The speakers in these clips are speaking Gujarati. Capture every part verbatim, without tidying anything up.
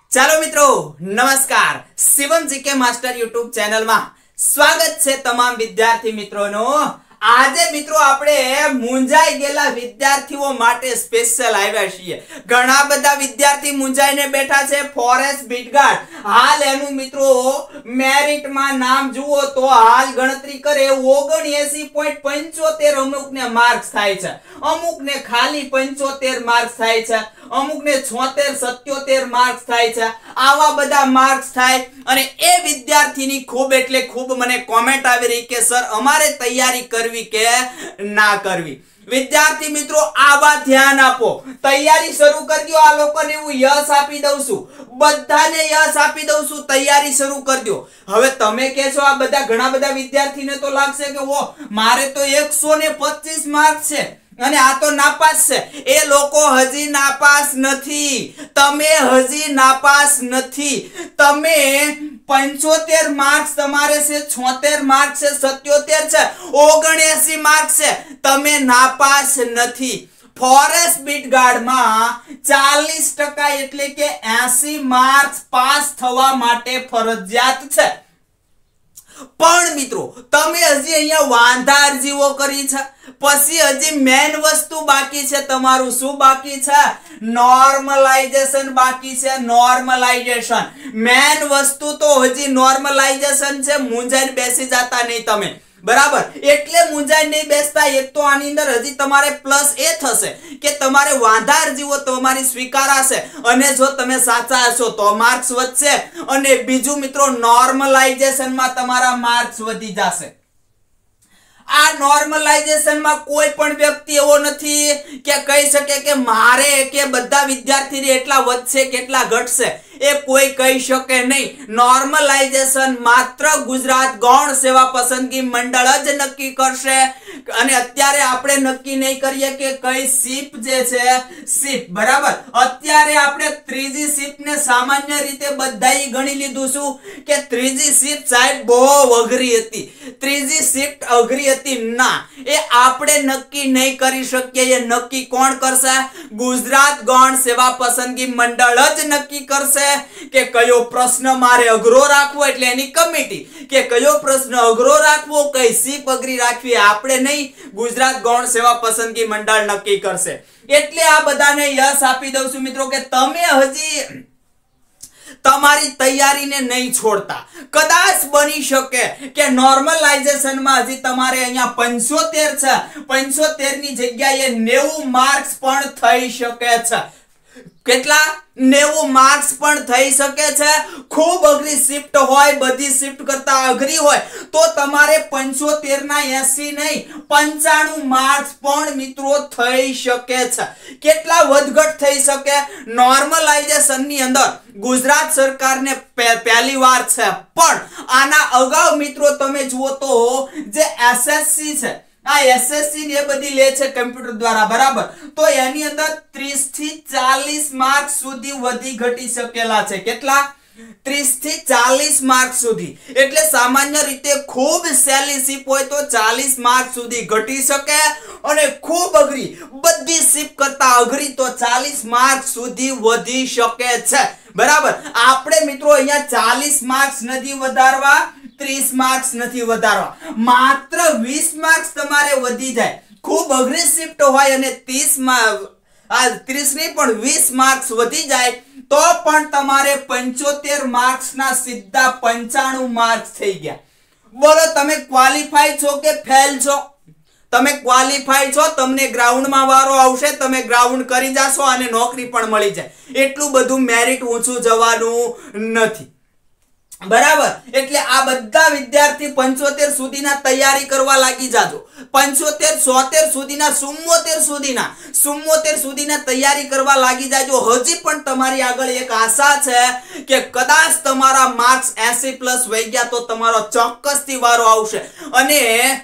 ચાલો મિત્રો નમસ્કાર Shivam G K master YouTube channel માં સ્વાગત છે તમામ વિદ્યાર્થી મિત્રોનું। આજે મિત્રો આપણે મુંજાઈ ગયેલા વિદ્યાર્થીઓ માટે સ્પેશિયલ આવ્યા છીએ। ઘણા બધા વિદ્યાર્થી મુંજાઈને બેઠા છે। ફોરેસ્ટ બીટગાર્ડ હાલ એનું મિત્રો મેરિટ માં નામ જુઓ તો હાલ ગણતરી કરે ઓગણએંસી પોઈન્ટ પંચોતેર અમુક ને માર્ક્સ થાય છે, અમુક ને ખાલી પંચોતેર માર્ક્સ થાય છે, અમુક ને છોતેર સત્યોતેર માર્ક્સ થાય છે। આવા બધા માર્ક્સ થાય અને એ વિદ્યાર્થીની ખૂબ એટલે ખૂબ મને કોમેન્ટ આવી રહી કે સર અમારે તૈયારી કરવી કે ના કરવી। વિદ્યાર્થી મિત્રો આવા ધ્યાન આપો, તૈયારી શરૂ કરી દો। આ લોકોને હું યસ આપી દઉં છું, બધાને યસ આપી દઉં છું, તૈયારી શરૂ કરી દો। હવે તમે કહેશો આ બધા ઘણા બધા વિદ્યાર્થીને તો લાગશે કે ઓ મારે તો એકસો ને પચીસ માર્ક છે અને આ તો નાપાસ છે। એ લોકો હજી નાપાસ નથી, તમે હજી નાપાસ નથી। તમે પંચોતેર માર્ક્સ તમારે છે, છોતેર માર્ક્સ છે, સત્યોતેર છે, ઓગણએંસી માર્ક્સ છે, તમે નાપાસ નથી। ફોરેસ્ટ બીટગાર્ડ માં ચાલીસ ટકા એટલે કે એંસી માર્ક્સ પાસ થવા માટે ફરજિયાત છે। પણ મિત્રો તમે હજી અહીંયા વાંધા અરજીઓ કરી છે, પછી હજી મેન વસ્તુ બાકી છે। તમારું શું બાકી છે? નોર્મલાઇઝેશન બાકી છે। નોર્મલાઇઝેશન મેન વસ્તુ તો હજી નોર્મલાઇઝેશન છે। મુંજાઈને બેસી જાતા નહીં તમે, બરાબર? એટલે મુંજાઈને નહીં બેસતા। એક તો આની અંદર હજી તમારે પ્લસ એ થશે કે તમારે વાંધા અરજીઓ તમારી સ્વીકારાશે અને જો તમે સાચા હશો તો માર્ક્સ વધશે અને બીજું મિત્રો નોર્મલાઇઝેશન માં તમારા માર્ક્સ વધી જશે। આ નોર્મલાઇઝેશન માં કોઈ પણ વ્યક્તિ એવો નથી કે કહી શકે કે મારે કે બધા વિદ્યાર્થીને એટલા વધશે કેટલા ઘટશે, એ કોઈ કહી શકે નહીં। નોર્મલાઇઝેશન માત્ર ગુજરાત ગૌણ સેવા પસંદગી મંડળ જ નક્કી કરશે અને અત્યારે આપણે નક્કી નહીં કરીએ કે કઈ શિપ જે છે શિપ, બરાબર? અત્યારે આપણે ત્રીજી શિપ ને સામાન્ય રીતે બધાએ ગણી લીધું છું કે ત્રીજી શિપ સાહેબ બહુ અઘરી હતી, ત્રીજી શિફ્ટ અઘરી હતી ના, એ આપણે નક્કી નહીં કરી શકીએ। એ નક્કી કોણ કરશે? ગુજરાત ગૌણ સેવા પસંદગી મંડળ જ નક્કી કરશે કે કયો પ્રશ્ન મારે અઘરો રાખવો, એટલે એની કમિટી કે કયો પ્રશ્ન અઘરો રાખવો, કઈ શિપ અઘરી રાખવી, આપણે નહીં, ગુજરાત ગૌણ સેવા પસંદગી મંડળ નક્કી કરશે। એટલે આ બધાને યસ આપી દઉં છું મિત્રો કે તમે હજી તમારી તૈયારીને નહીં છોડતા। કદાચ બની શકે કે નોર્મલાઇઝેશન માં હજી તમારે અહીંયા પંચોતેર છે, પંચોતેર ની જગ્યાએ નેવું માર્ક્સ પણ થઈ શકે છે। કેટલા? નેવું માર્ક્સ પણ થઈ શકે છે। ખૂબ અઘરી શિફ્ટ હોય, બધી શિફ્ટ કરતા અઘરી હોય તો તમારે પંચોતેર ના એંસી નહીં પંચાણું માર્ક્સ પણ મિત્રો થઈ શકે છે। કેટલા વધઘટ થઈ શકે? નોર્મલાઇઝેશન ની અંદર ગુજરાત સરકારને પહેલી વાર છે, પણ આના અગાઉ મિત્રો તમે જુઓ તો જે એસએસસી છે, આ એસએસસી ને એ બધી લે છે કમ્પ્યુટર દ્વારા, બરાબર? તો એની અંદર ત્રીસ થી ચાલીસ માર્ક સુધી વધી ઘટી શકેલા છે। કેટલા? ત્રીસ થી ચાલીસ માર્ક સુધી। એટલે સામાન્ય રીતે ખૂબ સહેલી શિપ હોય તો ચાલીસ માર્ક સુધી ઘટી શકે અને ખૂબ અઘરી બધી શિપ કરતા અઘરી તો ચાલીસ માર્ક સુધી વધી શકે છે, બરાબર? આપણે મિત્રો અહીંયા ચાલીસ માર્ક્સ નથી વધારવા, ત્રીસ માર્ક્સ નથી વધારવા, માત્ર વીસ માર્ક્સ તમારે વધી જાય। ખૂબ અઘરી શિફ્ટ હોય અને ત્રીસ માં આ ત્રીસ નહીં પણ વીસ માર્ક્સ વધી જાય તો પણ તમારે પંચોતેર માર્ક્સ ના સીધા પંચાણું માર્ક્સ થઈ ગયા। બોલો તમે ક્વોલિફાઈ છો કે ફેલ છો? તમે ક્વોલિફાઈ છો, તમને ગ્રાઉન્ડ માં વારો આવશે, તમે ગ્રાઉન્ડ કરી જાશો અને નોકરી પણ મળી જાય। એટલું બધું મેરિટ ઊંચું જવાનું નથી, બરાબર? એટલે આ બધા વિદ્યાર્થી પંચોતેર સુધીના તૈયારી કરવા લાગી જાજો। પંચોતેર છોતેર સુધીના ચુમ્મોતેર સુધીના ચુમ્મોતેર સુધીના તૈયારી કરવા લાગી જાજો। હજી પણ તમારી આગળ એક આશા છે કે કદાચ તમારા માર્ક્સ એંસી પ્લસ વહી ગયા તો તમારો ચોક્કસથી વારો આવશે અને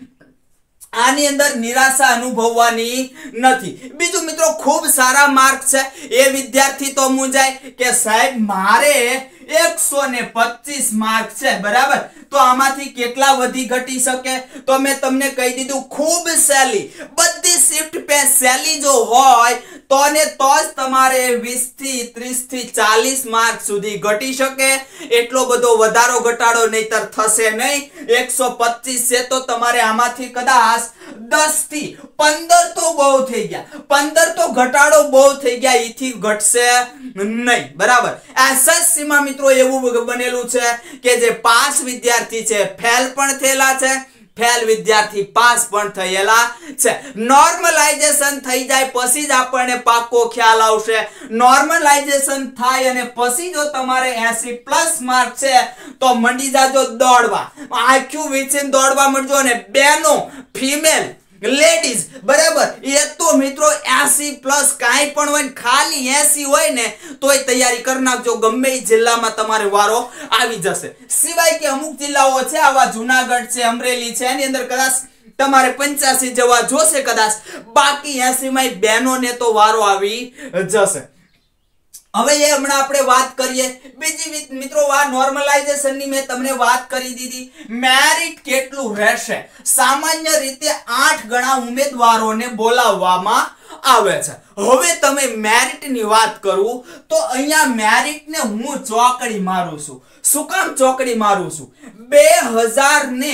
આની અંદર નિરાશા અનુભવવાની નથી। બીજું મિત્રો ખૂબ સારા માર્ક છે, એ વિદ્યાર્થી તો મુંજાય કે સાહેબ મારે એકસો પચીસ માર્ક છે બરાબર તો આમાંથી કેટલા વધી ઘટી શકે તો મેં તમને કહી દીધું ખૂબ સહેલી બધી શિફ્ટ પે સહેલી જો હોય તો ને તો જ તમારે વીસ થી ત્રીસ થી ચાલીસ માર્ક સુધી ઘટી શકે એટલો બધો વધારો ઘટાડો નહીતર થશે નહીં એકસો પચીસ છે તો તમારે આમાંથી કદાચ દસ થી પંદર તો બહુ થઈ ગયા પંદર તો ઘટાડો બહુ થઈ ગયા ઈથી ઘટશે નહીં બરાબર એસએસસી માં મિત્રો એવું બનેલું છે કે જે પાસ વિદ્યાર્થી છે ફેલ પણ થયેલા છે ફેલ વિદ્યાર્થી પાસ પણ થયેલા છે નોર્મલાઇઝેશન થઈ જાય પછી જ આપણને પાક્કો ખ્યાલ આવશે નોર્મલાઇઝેશન થાય અને પછી જો તમારે એંસી પ્લસ માર્ક છે તો મંડી જાજો દોડવા આખું વિચિન દોડવા મળજો ને બેનો ફિમેલ લેડીઝ બરાબર એ તો મિત્રો એંસી પ્લસ કાઈ પણ હોય ખાલી એંસી હોય ને તોય તૈયારી કરી નાખજો ગમે એ જિલ્લામાં તમારે વારો આવી જશે સિવાય કે અમુક જિલ્લાઓ છે આવા જૂનાગઢ છે અમરેલી છે એની અંદર કદાચ તમારે પંચ્યાસી જવા જોશે કદાચ બાકી એંસી માં બહેનોને તો વારો આવી જશે હવે એ હમણાં આપણે વાત કરીએ બીજી મિત્રો આ નોર્મલાઇઝેશન ની મેં તમને વાત કરી દીધી મેરિટ કેટલું રહેશે સામાન્ય રીતે આઠ ગણા ઉમેદવારોને બોલાવવામાં આવે છે હવે તમે મેરિટ ની વાત કરું તો અહીંયા મેરિટ ને હું ચોકડી મારું છું શું કામ ચોકડી મારું છું બે હજાર ને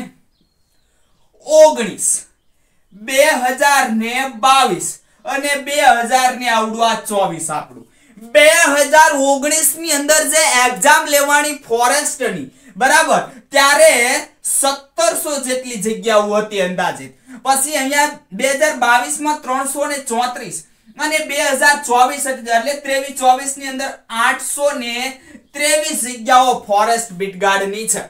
ઓગણીસ બે હજાર ને બાવીસ અને બે હજાર ને આવડું ચોવીસ આપણું બે હજાર ઓગણીસ ની અંદર જે એક્ઝામ લેવાની ફોરેસ્ટ ની બરાબર ત્યારે સત્તરસો જેટલી જગ્યાઓ હતી અંદાજિત પછી અહીંયા બે હજાર બાવીસ માં ત્રણસો ને ચોત્રીસ અને બે હજાર ચોવીસ એટલે ત્રેવીસ ચોવીસ ની અંદર આઠસો ને ત્રેવીસ જગ્યાઓ ફોરેસ્ટ બીટગાર્ડ ની છે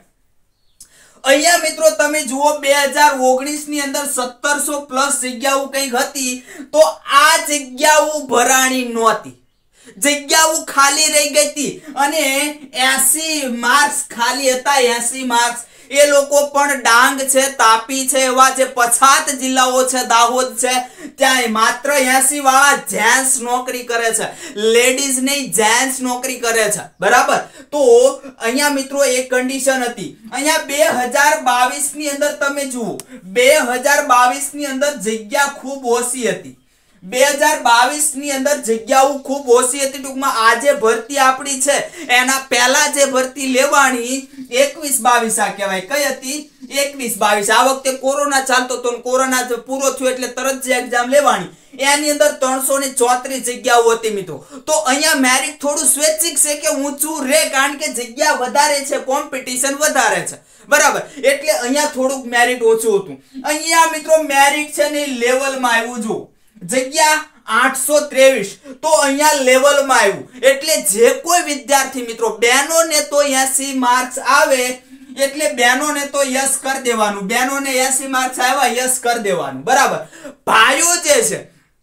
અહીંયા મિત્રો તમે જુઓ બે હજાર ઓગણીસ ની અંદર સત્તરસો પ્લસ જગ્યાઓ કંઈક હતી તો આ જગ્યાઓ ભરાણી નહોતી જગ્યાઓ ખાલી રહી ગઈ હતી અને એંસી માર્ક્સ ખાલી હતા એંસી માર્ક્સ એ લોકો પણ ડાંગ છે તાપી છે એવા જે પછાત જિલ્લાઓ છે દાહોદ છે ત્યાં માત્ર એંસી વાળા જેન્ટ્સ નોકરી કરે છે લેડીઝ નહીં જેન્ટ્સ નોકરી કરે છે બરાબર તો અહીંયા મિત્રો એક કન્ડિશન હતી અહીંયા બે હજાર બાવીસ ની અંદર તમે જુઓ બે હજાર બાવીસ ની અંદર જગ્યા ખૂબ ઓછી હતી બે હજાર બાવીસ ની અંદર જગ્યાઓ ખૂબ ઓછી હતી ટૂંકમાં આજે ભરતી આપણી છે એના પહેલા જે ભરતી લેવાની એકવીસ બાવીસ આ કહેવાય કઈ હતી એકવીસ બાવીસ આ વખતે કોરોના ચાલતો તો કોરોના પૂરો થયો એટલે તરત જે એક્ઝામ લેવાની એની અંદર ત્રણસો ને ચોત્રીસ જગ્યાઓ હતી મિત્રો તો અહીંયા મેરિટ થોડું સ્વૈચ્છિક છે કે ઊંચું રે કારણ કે જગ્યા વધારે છે કોમ્પિટિશન વધારે છે બરાબર એટલે અહીંયા થોડુંક મેરિટ ઓછું હતું અહીંયા મિત્રો મેરિટ છે ને લેવલમાં આવ્યું જો જગ્યા આઠસો ત્રેવીસ તો અહીંયા લેવલમાં આવ્યું એટલે જે કોઈ વિદ્યાર્થી મિત્રો બહેનોને તો એંસી માર્ક્સ આવે એટલે બહેનોને તો યસ કરી દેવાનું બહેનોને એંસી માર્ક્સ આવ્યા યસ કરી દેવાનું બરાબર ભાઈઓ જે છે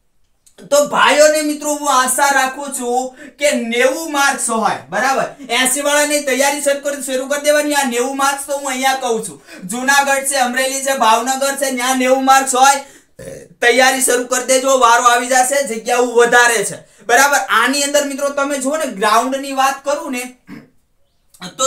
તો ભાઈઓને મિત્રો હું આશા રાખું છું કે નેવું માર્ક્સ હોય બરાબર એંસી વાળાની તૈયારી શરૂ કરી દેવાની આ નેવું માર્ક્સ તો હું અહીંયા કહું છું જૂનાગઢ છે અમરેલી છે ભાવનગર છે ત્યાં નેવું માર્ક્સ હોય તૈયારી શરૂ કરી દેજો વારો આવી જશે જગ્યાઓ વધારે છે બરાબર આની અંદર મિત્રો તમે જો ને ગ્રાઉન્ડ ની વાત કરું ને તો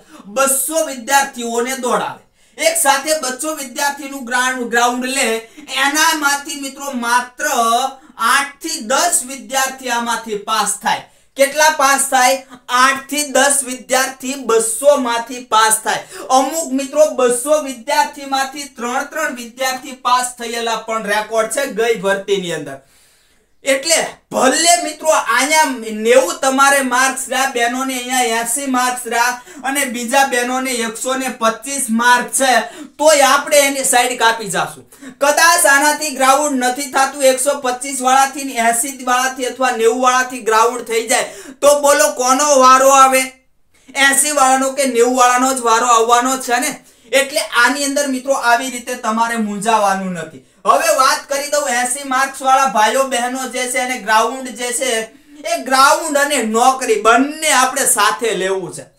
બસો વિદ્યાર્થીઓને દોડાવે એક સાથે બસો વિદ્યાર્થીનું ગ્રાઉન્ડ ગ્રાઉન્ડ લે એનામાંથી મિત્રો માત્ર આઠ થી દસ વિદ્યાર્થી આમાંથી પાસ થાય કેટલા પાસ થાય આઠ થી દસ વિદ્યાર્થી બસો માંથી પાસ થાય અમુક મિત્રો બસો વિદ્યાર્થી માંથી ત્રણ ત્રણ વિદ્યાર્થી પાસ થયેલા પણ રેકોર્ડ છે ગઈ ભરતીની અંદર એટલે ભલે મિત્રો અહીંયા નેવું તમારે માર્ક્સ રહ્યા બહેનોને અહીંયા એંસી માર્ક્સ રહ્યા અને બીજા બહેનોને એકસો ને પચીસ માર્ક છે તોય આપણે એની સાઈડ કાપી જાશું કદાચ આનાથી ગ્રાઉન્ડ નથી થતું એકસો પચીસ વાળાથી એંસી વાળાથી અથવા નેવું વાળાથી ગ્રાઉન્ડ થઈ જાય તો બોલો કોનો વારો આવે એંસી વાળાનો કે નેવું વાળાનો જ વારો આવવાનો છે ને એટલે આની અંદર મિત્રો આવી રીતે તમારે મૂંઝાવાનું નથી હવે વાત કરી દઉં એંસી માર્ક્સ વાળા ભાઈઓ બહેનો જે છે અને ગ્રાઉન્ડ જે છે એ ગ્રાઉન્ડ અને નોકરી બંને આપણે સાથે લેવું છે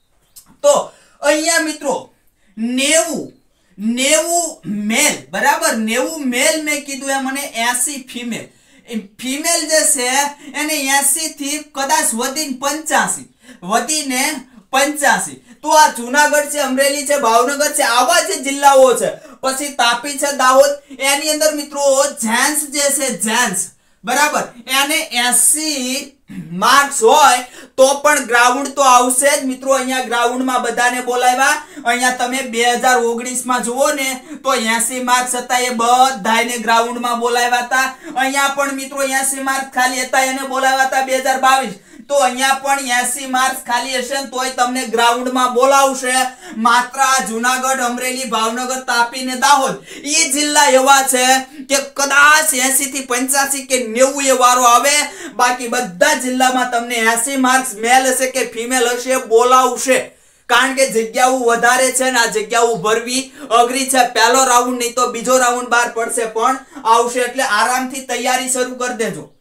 તો અહીંયા મિત્રો નેવું નેવું મેલ બરાબર નેવું મેલ મેં કીધું એ મને એંસી ફિમેલ ફિમેલ જે છે એને એસી થી કદાચ વધીને પંચ્યાસી વધીને પંચ્યાસી તો આ જુનાગઢ છે, અમરેલી છે, ભાવનગર છે, આવા જે જિલ્લાઓ છે, પછી તાપી છે, દાહોદ, એની અંદર મિત્રો જેન્ટ્સ જે છે જેન્ટ્સ બરાબર એને એસી માર્ક્સ હોય તો પણ ગ્રાઉન્ડ તો આવશે જ મિત્રો. અહીંયા ગ્રાઉન્ડ માં બધાને બોલાવ્યા. અહીંયા તમે બે હજાર ઓગણીસ માં જુઓ ને તો એસી માર્ક્સ હતા, એ બધાને ગ્રાઉન્ડ માં બોલાવ્યા હતા. અહીંયા પણ મિત્રો એસી માર્ક્સ ખાલી હતા, એને બોલાવ્યા હતા બે હજાર બાવીસ. તો અહીંયા પણ એસી માર્ક્સ ખાલી હશે તોય તમને ગ્રાઉન્ડ માં બોલાવશે. માત્ર આ જુનાગઢ, અમરેલી, ભાવનગર, તાપી ને દાહોદ એ જિલ્લા એવા છે કે કદાચ એસી થી પંચ્યાસી કે નેવું એ વારો આવે. બાકી બધા જિલ્લામાં તમને એસી માર્ક્સ મેલ હશે કે ફિમેલ હશે બોલાવશે. કારણ કે જગ્યાઓ વધારે છે ને આ જગ્યાઓ ભરવી અઘરી છે. પહેલો રાઉન્ડ નહીં તો બીજો રાઉન્ડ બહાર પડશે પણ આવશે, એટલે આરામથી તૈયારી શરૂ કરી દેજો.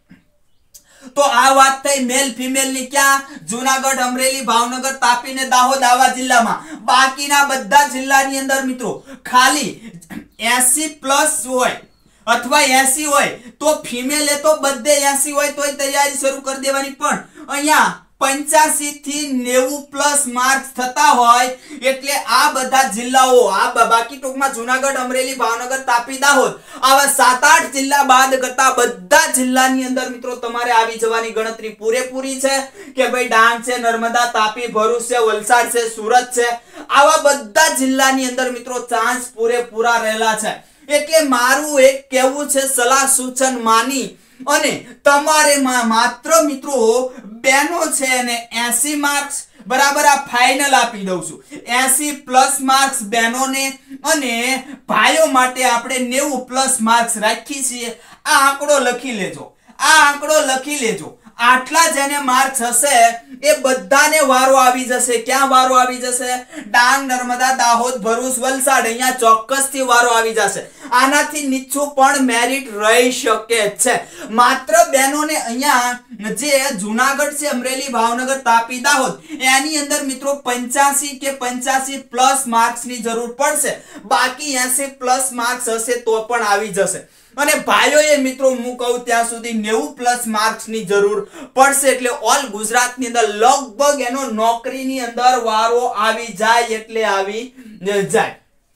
તો આ વાત થઈ મેલ ફિમેલ ની ક્યાં? જુનાગઢ, અમરેલી, ભાવનગર, તાપી ને દાહોદ આવા જિલ્લામાં. બાકીના બધા જિલ્લાની અંદર મિત્રો ખાલી એસી પ્લસ હોય અથવા એસી હોય તો ફિમેલ એ તો બધે એસી હોય તોય તૈયારી શરૂ કરી દેવાની. પણ અહીંયા પંચ્યાસી થી નેવું પ્લસ માર્ક્સ થતા હોય એટલે આ બધા જિલ્લાઓ, આ બાકી ટૂંકમાં જુનાગઢ, અમરેલી, ભાવનગર, તાપી, દાહોદ આવા સાત આઠ જિલ્લા બાદ કરતા બધા જિલ્લાની અંદર મિત્રો તમારે આવી જવાની ગણતરી પૂરેપૂરી છે. કે ભાઈ ડાંગ છે, નર્મદા, તાપી, ભરૂચ છે, વલસાડ છે, સુરત છે, આવા બધા જિલ્લાની અંદર મિત્રો ચાન્સ પૂરેપૂરા રહેલા છે. એટલે મારું એક કહેવું છે, સલાહ સૂચન માની અને તમારે માત્ર મિત્રો બેનો છે ને એસી માર્ક્સ બરાબર આ ફાઇનલ આપી દઉં છું. એસી પ્લસ માર્ક્સ બહેનોને અને ભાઈઓ માટે આપણે નેવું પ્લસ માર્ક્સ રાખી છીએ. આ આંકડો લખી લેજો, આ આંકડો લખી લેજો. આટલા જેને માર્ક્સ હશે એ બધાને વારો આવી જશે. ક્યાં વારો આવી જશે? ડાંગ, નર્મદા, દાહોદ, ભરૂચ, વલસાડ અહીંયા ચોક્કસથી વારો આવી જશે. આનાથી નીચું પણ મેરિટ રહી શકે છે. માત્ર બહેનોને અહીંયા જે જુનાગઢ છે, અમરેલી, ભાવનગર, તાપી, દાહોદ એની અંદર મિત્રો પંચ્યાસી કે પંચ્યાસી પ્લસ માર્ક્સ ની જરૂર પડશે. બાકી એસી પ્લસ માર્ક્સ હશે તો પણ આવી જશે. અને ભાઈઓએ મિત્રો હું કહું ત્યાં સુધી નેવું પ્લસ માર્ક્સ ની જરૂર પડશે. એટલે ઓલ ગુજરાત ની અંદર લગભગ એનો નોકરીની અંદર વારો આવી જાય એટલે આવી જાય.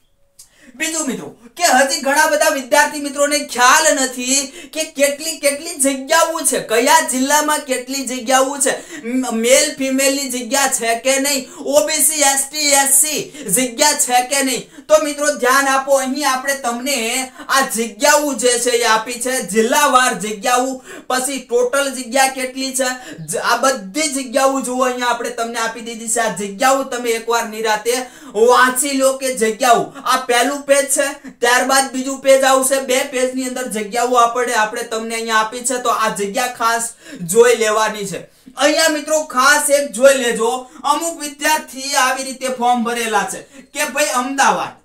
બીજું મિત્રો કે હજી ઘણા બધા વિદ્યાર્થી મિત્રોને ખ્યાલ નથી કે કેટલી કેટલી જગ્યાઓ છે, કયા જિલ્લામાં કેટલી જગ્યાઓ છે, મેલ ફિમેલ ની જગ્યા છે કે નહીં, ઓબીસી, એસટી, એસસી જગ્યા છે કે નહીં. તો મિત્રો ધ્યાન આપો, અહીં આપણે તમને આ જગ્યાઓ જે છે એ આપી છે, જિલ્લાવાર જગ્યાઓ, પછી ટોટલ જગ્યા કેટલી છે આ બધી જગ્યાઓ જુઓ અહીંયા આપણે તમને આપી દીધી છે. આ જગ્યાઓ તમે એકવાર નિરાતે વાંચી લો કે જગ્યાઓ. આ પહેલું પેજ છે, ત્યારબાદ બીજું પેજ આવશે. બે પેજ ની અંદર જગ્યાઓ આપણે આપણે તમને અહીંયા આપી છે. તો આ જગ્યા ખાસ જોઈ લેવાની છે. અહીંયા મિત્રો ખાસ એક જોઈ લેજો, અમુક વિદ્યાર્થી આવી રીતે ફોર્મ ભરેલા છે કે ભાઈ અમદાવાદ,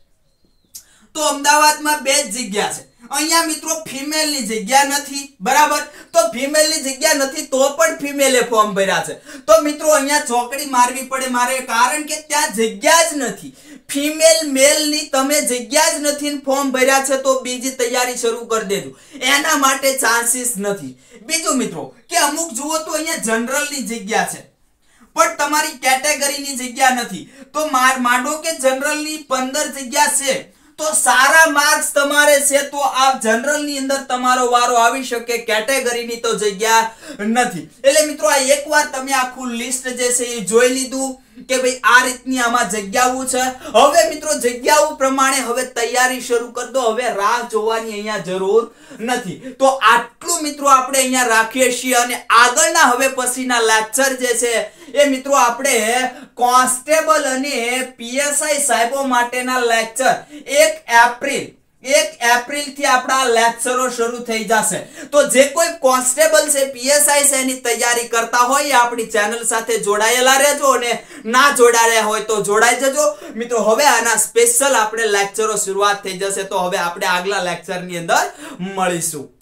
તો અમદાવાદમાં બે જ જગ્યા છે. અહીંયા મિત્રો ફિમેલ ની જગ્યા નથી બરાબર. તો ફિમેલ ની જગ્યા નથી તો પણ ફિમેલે ફોર્મ ભર્યા છે. તો મિત્રો અહીંયા ચોકડી મારવી પડે મારે, કારણ કે ત્યાં જગ્યા જ નથી. ફિમેલ મેલ ની તમે જગ્યા જ નથી ફોર્મ ભર્યા છે તો બીજી તૈયારી શરૂ કરી દેજો, એના માટે ચાન્સીસ નથી. બીજું મિત્રો કે અમુક જુઓ તો અહીંયા જનરલ ની જગ્યા છે પણ તમારી કેટેગરી ની જગ્યા નથી. તો માંડો કે જનરલ ની પંદર જગ્યા છે તો સારા માર્ક્સ તમારે છે તો આ જનરલ ની અંદર તમારો વારો આવી શકે, કેટેગરી ની તો જગ્યા નથી. એટલે મિત્રો આ એકવાર તમે આખું લિસ્ટ જે છે એ જોઈ લીધું કે ભાઈ આ રીતની આમાં જગ્યાઓ છે. હવે મિત્રો જગ્યાઓ પ્રમાણે હવે તૈયારી શરૂ કરી દો. હવે રાહ જોવાની અહીંયા જરૂર નથી. તો આટલું મિત્રો આપણે અહીંયા રાખીએ છીએ અને આગળના હવે પછીના લેક્ચર જે છે એ મિત્રો આપણે કોન્સ્ટેબલ અને પીએસઆઈ સાહેબો માટેના લેક્ચર એક એપ્રિલ એક એપ્રિલ થી આપણા લેક્ચરો શરૂ થઈ જશે. તો જે કોઈ કોન્સ્ટેબલ છે, પીએસઆઈ છે એની તૈયારી કરતા હોય આપણી ચેનલ સાથે જોડાયેલા રહેજો અને ના જોડાયા હોય તો જોડાઈ જજો મિત્રો. હવે આના સ્પેશિયલ આપણે લેક્ચરો શરૂઆત થઈ જશે. તો હવે આપણે આગલા લેક્ચરની અંદર મળીશું.